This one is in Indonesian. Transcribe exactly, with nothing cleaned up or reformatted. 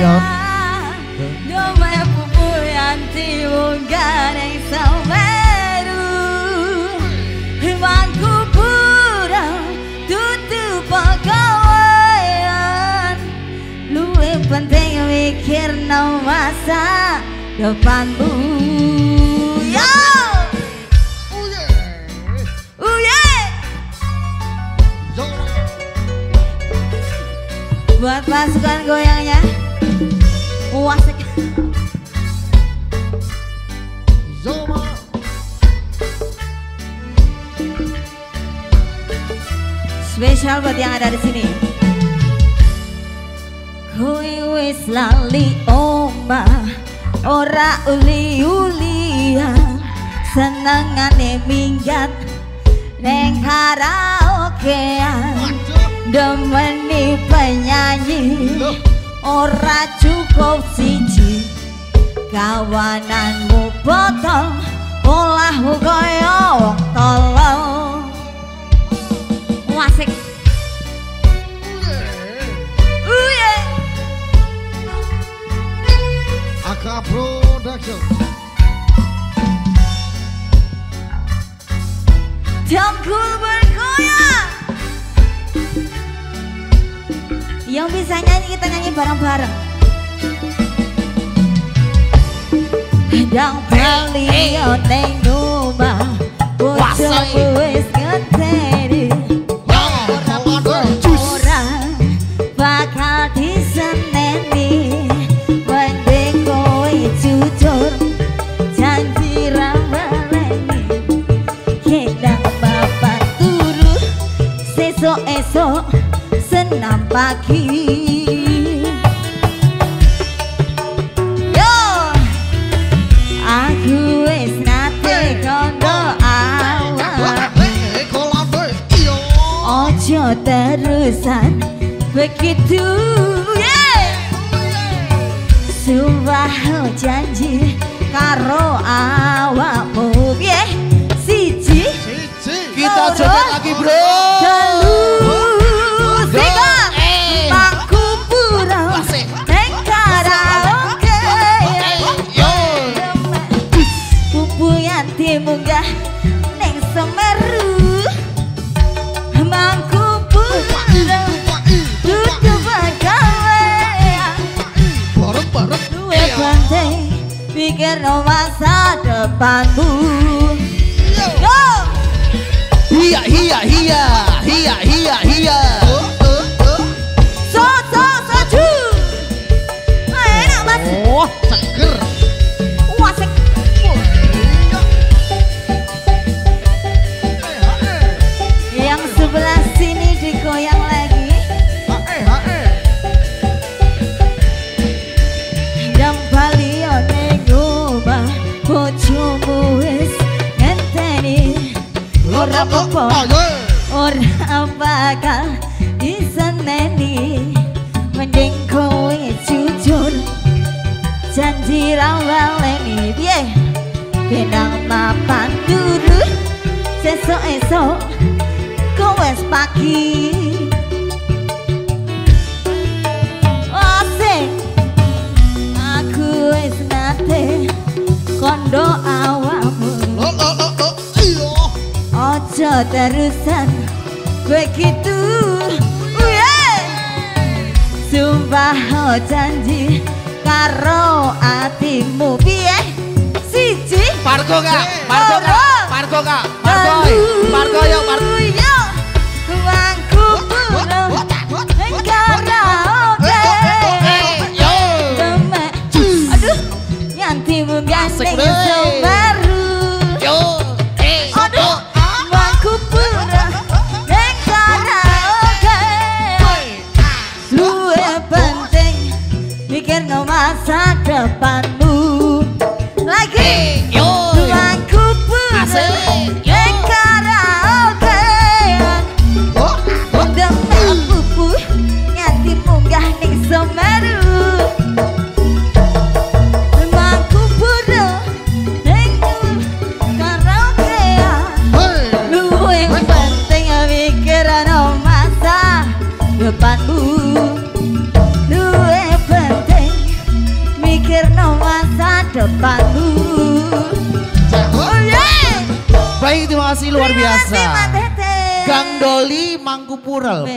Cok. Dome pupu yanti munggah ning Semeru. Mangku pura tutup pegawaian. Luwih penting mikir no masa depanmu. Yo! Buat pasukan goyangnya, wasik. Zoma. Spesial buat yang ada di sini. Kowe wis lali omah, ora uli-ulian, senengane minggat neng karaokean. Demeni penyanyi ora cukup siji, kawananmu botol, olahmu kaya wong tolong. Wasik. Uye. Aka Production. Dangkul bergoyang. Yang bisa nyanyi kita nyanyi bareng-bareng. Dang bali neng omah, bojomu wis ngenteni. Ora bakal diseneni, mending kowe jujur janji ra baleni. Kedang bapak turu sesuk-esuk senam pagi. Yo, aku wis nate kondo awak. Ojo terusan begitu, yeah. Sumpah janji karo awakmu, yeah. Siji, Kita joget lagi bro. telu, tiga, mangku pura neng karaoke. Pupu yanti munggah neng Semeru. Mangku pura tutup pegawaian. Bareng-bareng. Luwe penting pikir no masa depanmu. Yo! Hiya hiya hiya hiya hiya hiya. So so soju. Enak mas. Oh, seger. Wasik. Yang sebelah sini digoyang lagi. Hae hae. Dang bali ning omah, bojomu wis ngenteni. Ora apa-apa, ora bakal diseneni, mending kowe jujur janji ra baleni. Piye benang mapan turu sesuk-esuk kowe wis pagi. Asik, aku wis nate kondo awakmu. Lo lo lo lo. Iyo. Ojo terusan begitu, yeah. Sumpah oh janji karo atimu. Piye siji Pargo kak, Pargo kak, Pargo kak, Pargo, Pargo yo Pargo. yo wangku pura ning karaoke. Demek, aduh nyanti munggah ning Semeru. Yo, eh, Aduh, wangku pura ning karaoke. Luwe penting mikir no masa depanmu. Lagi, yo, wangku pura asik, yo. ning karaoke. Demek pupu nyanti munggah ning Semeru. Wangku pura ning karaoke. Luwe penting mikir no masa depanmu. Luwe penting depanmu. Oh yeah. Baik, terima kasih luar biasa. Terima kasih, Mbak Tete. Gang Doli Mangkupural.